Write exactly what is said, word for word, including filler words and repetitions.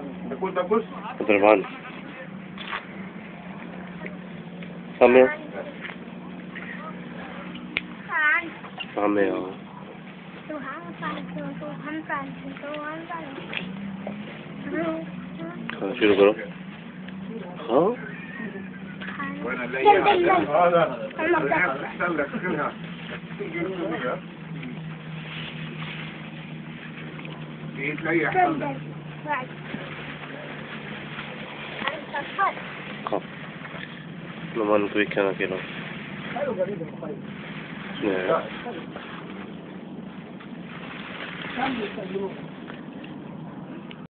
تاكل تاكل اضرب عنه سامي سامي اه شيلوا جرب ها وانا الاقيها هذا احسن لك كلها دي تلاقي احسن لك خف لما نقول كنا كده نعم